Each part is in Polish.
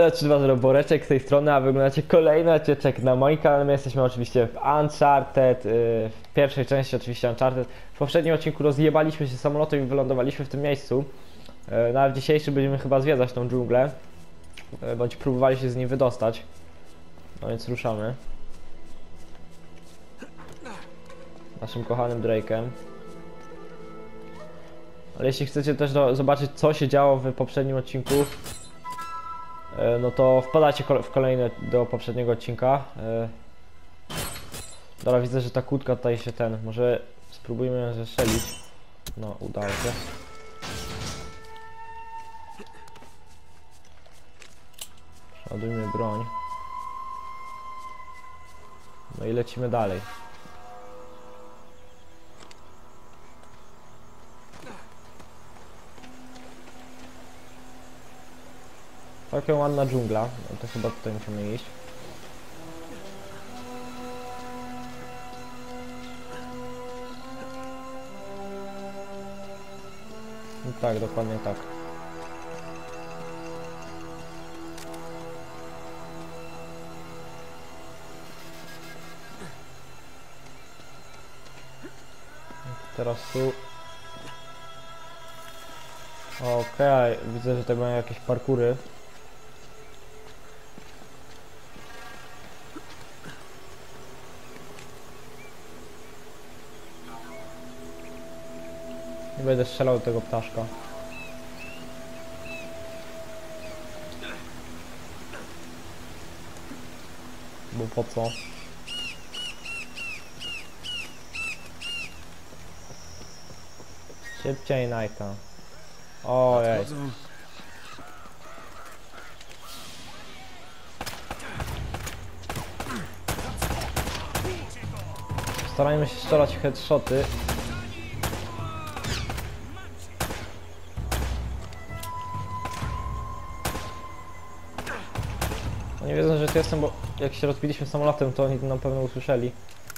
Siemano, 320 Boreczek z tej strony, a wy oglądacie kolejny odcinek na moim kanale. My jesteśmy oczywiście w Uncharted, w pierwszej części oczywiście Uncharted. W poprzednim odcinku rozjebaliśmy się samolotem i wylądowaliśmy w tym miejscu. No a w dzisiejszym będziemy chyba zwiedzać tą dżunglę, bądź próbowali się z niej wydostać. No więc ruszamy. Naszym kochanym Drake'em. Ale jeśli chcecie też zobaczyć, co się działo w poprzednim odcinku, no to wpadajcie w kolejny do poprzedniego odcinka. Dobra, widzę, że ta kłódka tutaj się może spróbujmy ją zestrzelić. No, udało się. Przeładujmy broń. No i lecimy dalej. Taka ładna dżungla, no to chyba tutaj musimy iść. No tak, dokładnie tak. Teraz tu. Okej, widzę, że tutaj mają jakieś parkury. Nie będę strzelał do tego ptaszka. Bo po co? Szybciej, Nighta. Ojej. Starajmy się strzelać headshoty. Nie wiedzą, że tu jestem, bo jak się rozbiliśmy samolotem, to oni na pewno usłyszeli.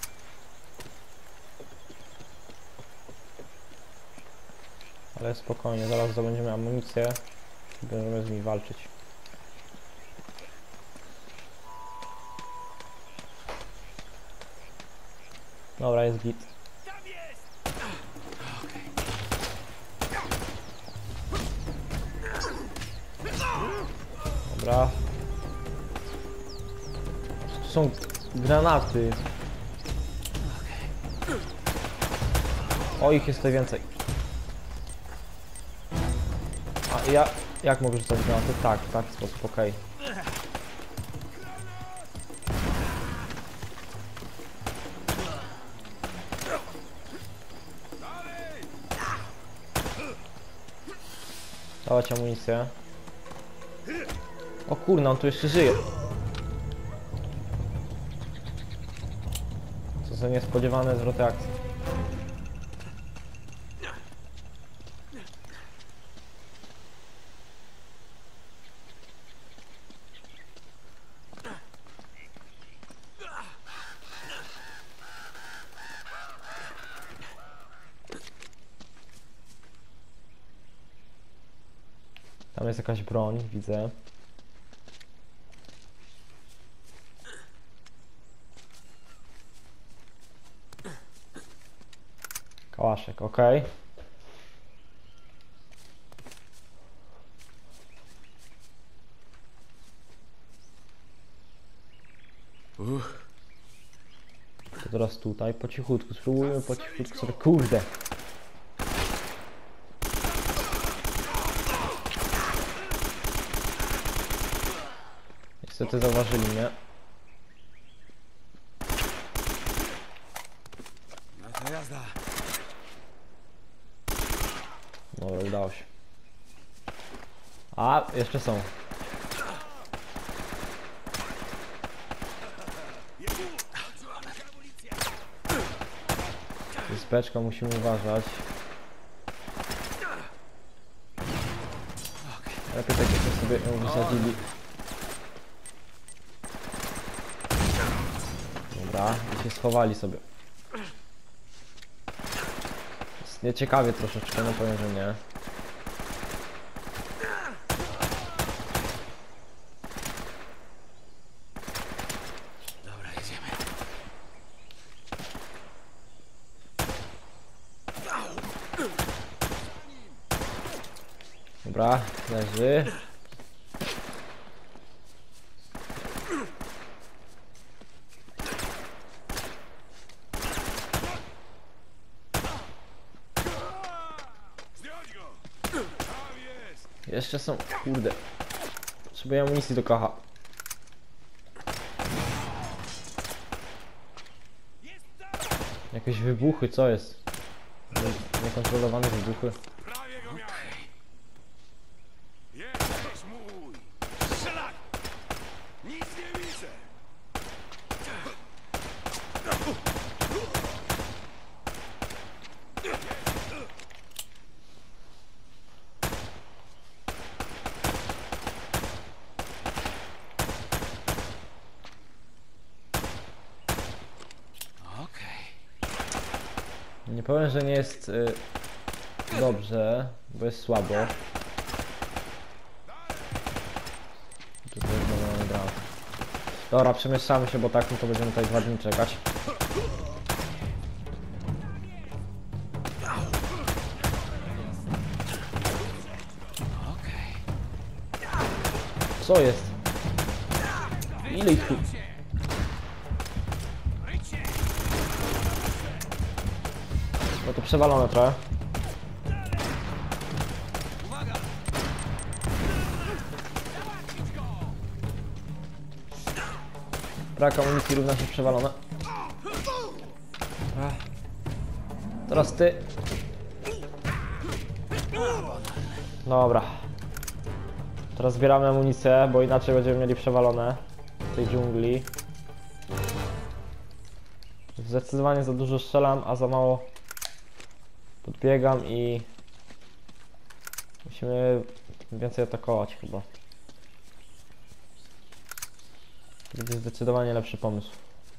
Ale spokojnie, zaraz zdobędziemy amunicję i będziemy z nimi walczyć. Dobra, jest git. Dobra. Tu są granaty. O, ich jest tutaj więcej. A ja... Jak mogę rzucać granaty? Tak, w taki sposób, okej. Dawać amunicję. O kurna, on tu jeszcze żyje. Co za niespodziewane zwroty akcji. Tam jest jakaś broń, widzę. Kałaszek, ok. To teraz tutaj, po cichutku, spróbujmy po cichutku sobie, kurde. Niestety zauważyli mnie. Dobra, udało się. A, jeszcze są. Z beczką musimy uważać. Lepiej tak jakby sobie ją wysadzili. Dobra, i się schowali sobie. Jest nieciekawie troszeczkę, no powiem, że nie. Dobra, leży. Jeszcze są, kurde. Potrzebuję amunicji do kacha. Jakieś wybuchy, co jest? Niekontrolowane wybuchy. Prawie go miałem. Jesteś mój. Strzelaj! Nic nie widzę. Nie powiem, że nie jest dobrze, bo jest słabo. Tutaj znowu mamy granat. Dobra, przemieszczamy się, bo tak to będziemy tutaj 2 dni czekać. Co jest? Ile ich tu? No to przewalone trochę. Brak amunicji równa się przewalone. Teraz ty. Dobra. Teraz zbieramy amunicję, bo inaczej będziemy mieli przewalone w tej dżungli. Zdecydowanie za dużo strzelam, a za mało podbiegam i musimy więcej atakować chyba. To będzie zdecydowanie lepszy pomysł.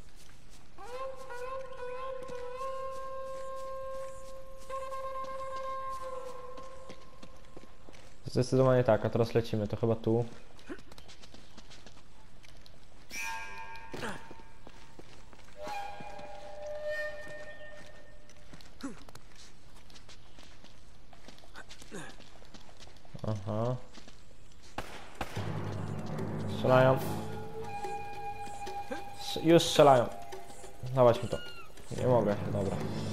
Zdecydowanie tak, a teraz lecimy, to chyba tu. Aha. Strzelają. Już strzelają. Dawać mi to. Nie mogę, dobra.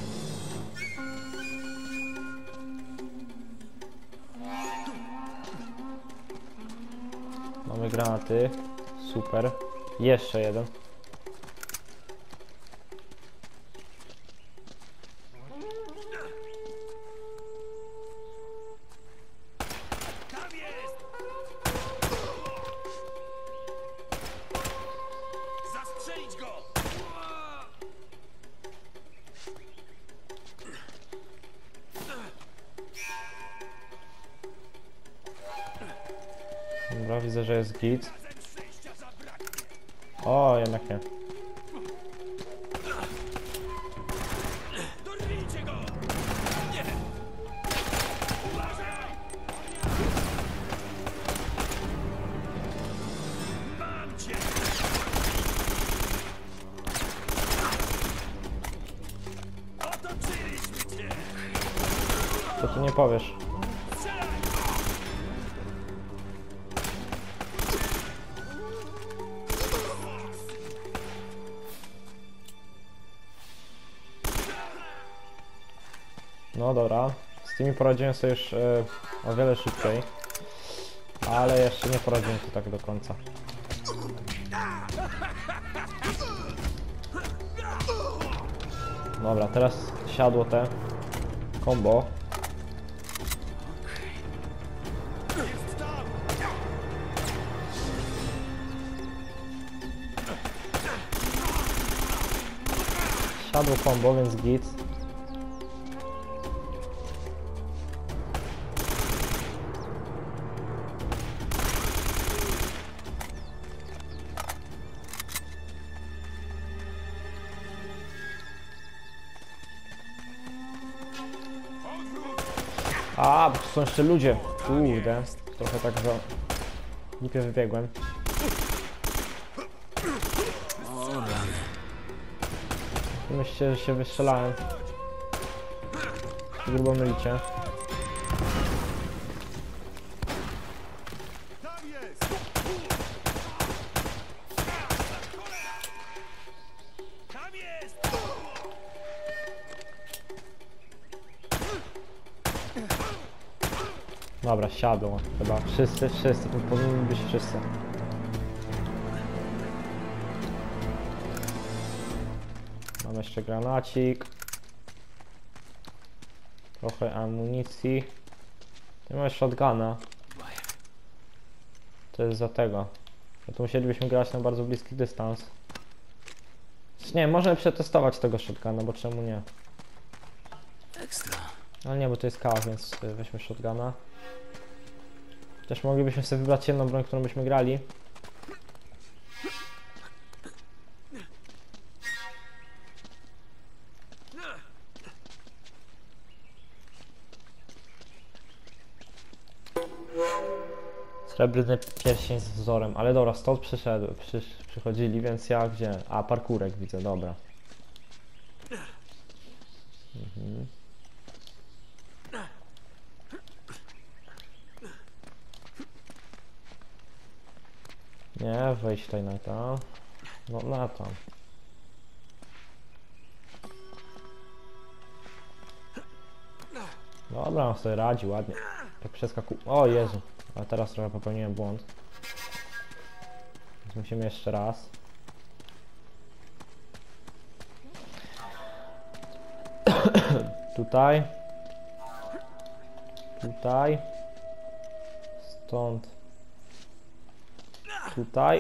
Mamy granaty. Super. Jeszcze jeden. Zastrzelić go! Dobra, widzę, że jest git. O, jednak nie. Dorwijcie go! Nie! Uważaj! Mam cię! Otoczyliśmy cię! To tu nie powiesz. No dobra, z tymi poradziłem sobie już o wiele szybciej, ale jeszcze nie poradziłem się tak do końca. Dobra, teraz siadło te combo. Siadło combo, więc git. A, bo tu są jeszcze ludzie. Kurde, trochę tak za głupio wybiegłem. Myślcie, że się wystrzelałem. Grubo mylicie. Dobra, siadło. Chyba wszyscy, tu powinni być wszyscy. Mam jeszcze granacik. Trochę amunicji. Nie mam shotguna. To jest za tego. No to musielibyśmy grać na bardzo bliski dystans. Nie, możemy przetestować tego shotguna, bo czemu nie? Ekstra. Ale nie, bo to jest kałach, więc weźmy shotguna. Też moglibyśmy sobie wybrać jedną broń, którą byśmy grali. Srebrny pierścień z wzorem, ale dobra, stąd przychodzili, więc ja gdzie? A, parkurek widzę, dobra. Nie, wejść tutaj na to. No na to. Dobra, on sobie radzi ładnie. Tak przeskakuj. O Jezu, a teraz trochę popełniłem błąd. Więc musimy jeszcze raz. Tutaj. Tutaj. Stąd. Tutaj.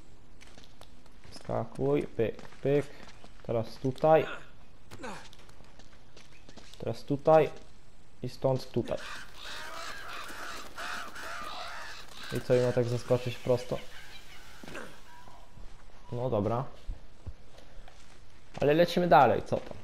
Skakuj, pyk, pyk. Teraz tutaj. Teraz tutaj. I stąd tutaj. I co, i ma tak zaskoczyć prosto? No dobra. Ale lecimy dalej, co tam?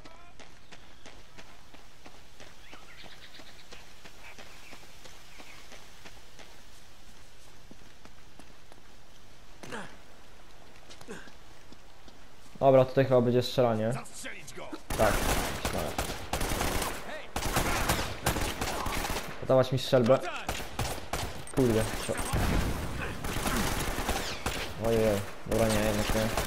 Dobra, tutaj chyba będzie strzelanie. Zastrzelić go! Tak, myślałem. Podawać mi strzelbę. Kurde. Ojej, dobra, nie, jednak nie.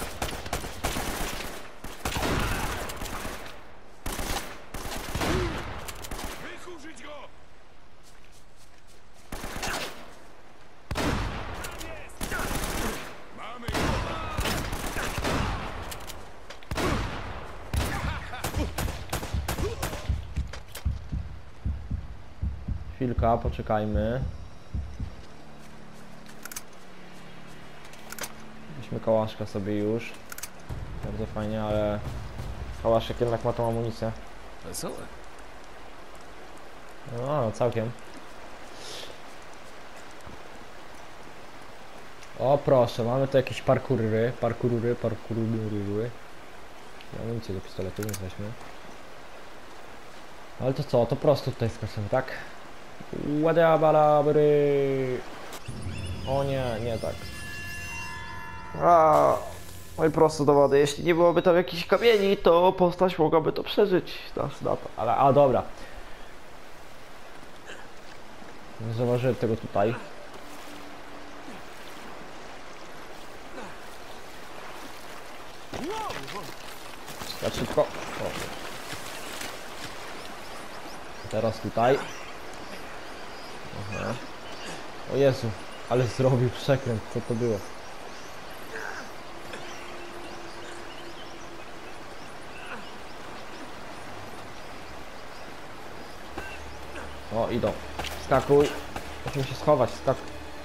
Wykurzyć go! Mamy go! Chwilka, poczekajmy. Weźmy kałaszka sobie już. Bardzo fajnie, ale kałaszek jednak ma tą amunicję. Wesołe. No, całkiem. O proszę, mamy tu jakieś parkury. Amunicję do pistoletu, więc weźmy. Ale to co, to prosto tutaj skoczymy, tak? Ładabadabry. O nie, nie tak. Oj, prosto do wody. Jeśli nie byłoby tam jakichś kamieni, to postać mogłaby to przeżyć. Na to. Ale, a dobra. Nie zauważyłem tego tutaj. Tak szybko. O. Teraz tutaj. Aha. O Jezu, ale zrobił przekręt, co to było? O, idą. Skakuj. Musimy się schować, skakuj.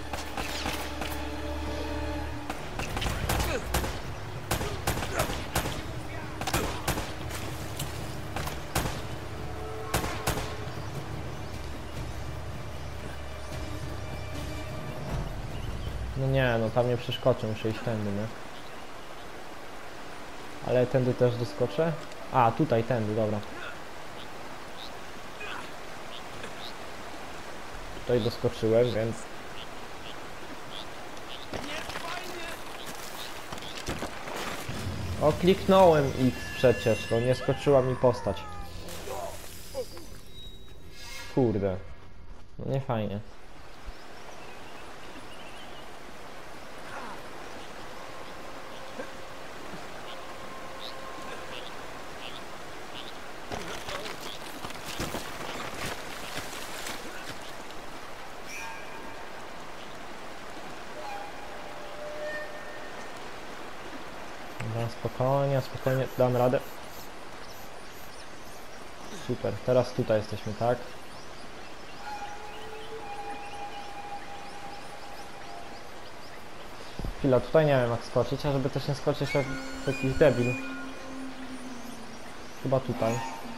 No nie, no tam nie przeskoczę, muszę iść tędy, nie? Ale tędy też doskoczę? A, tutaj, tędy, dobra. Tutaj doskoczyłem, więc... O, kliknąłem X przecież, no nie skoczyła mi postać. Kurde. No nie fajnie. Spokojnie, spokojnie, dam radę. Super, teraz tutaj jesteśmy, tak? Chwila, tutaj nie wiem jak skoczyć, a żeby też nie skoczyć jak jakiś debil. Chyba tutaj.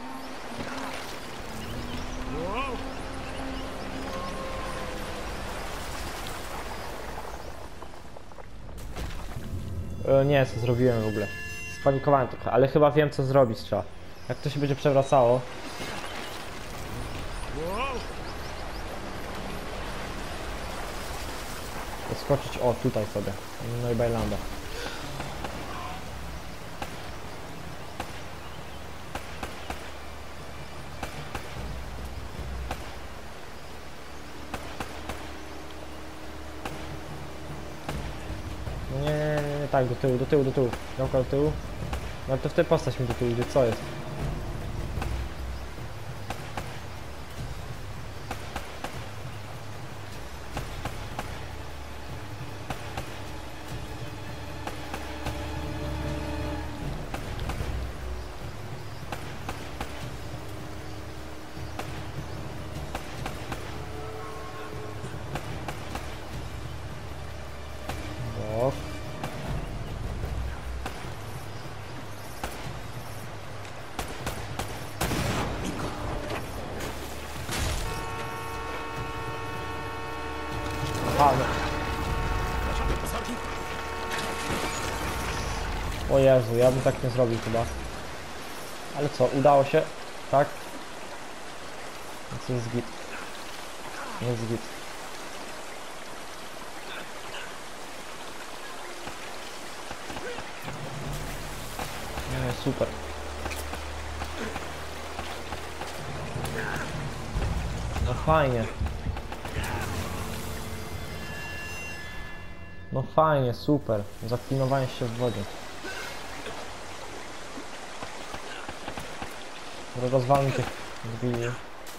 Nie, co zrobiłem w ogóle. Spanikowałem trochę, ale chyba wiem co zrobić trzeba. Jak to się będzie przewracało. To skoczyć, o tutaj sobie. No i bajlanda. No nie, tak, do tyłu. Gałka do tyłu. No to w tej postać mi do tyłu idzie, co jest? O. A, no. O Jezu, ja bym tak nie zrobił chyba. Ale co, udało się? Tak? Więc jest git. Jest git. No super. No fajnie. No fajnie, super. Zaklinowałem się w wodzie. Rozwalmy tych debili.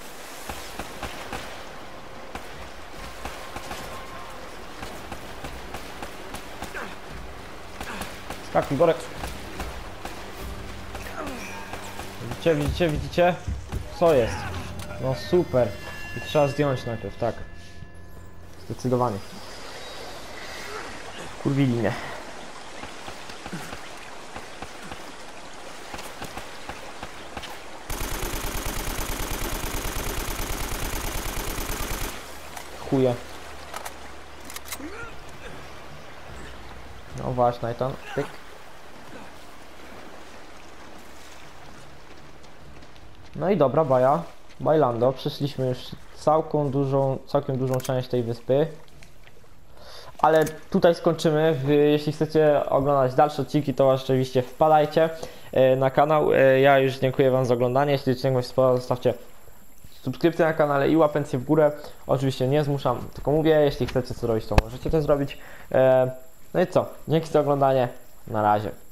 Skakuj, Borek. Widzicie? Co jest? No super. I trzeba zdjąć najpierw, tak. Zdecydowanie. Kurwili mnie. Chuje. No właśnie, Nathan. Tyk. No i dobra, baja. Bailando. Przeszliśmy już całkiem dużą część tej wyspy. Ale tutaj skończymy. Jeśli chcecie oglądać dalsze odcinki, to oczywiście wpadajcie na kanał. Ja już dziękuję wam za oglądanie. Jeśli odcinek wam się spodobał, zostawcie subskrypcję na kanale i łapencję w górę. Oczywiście nie zmuszam, tylko mówię. Jeśli chcecie co robić, to możecie to zrobić. No i co? Dzięki za oglądanie. Na razie.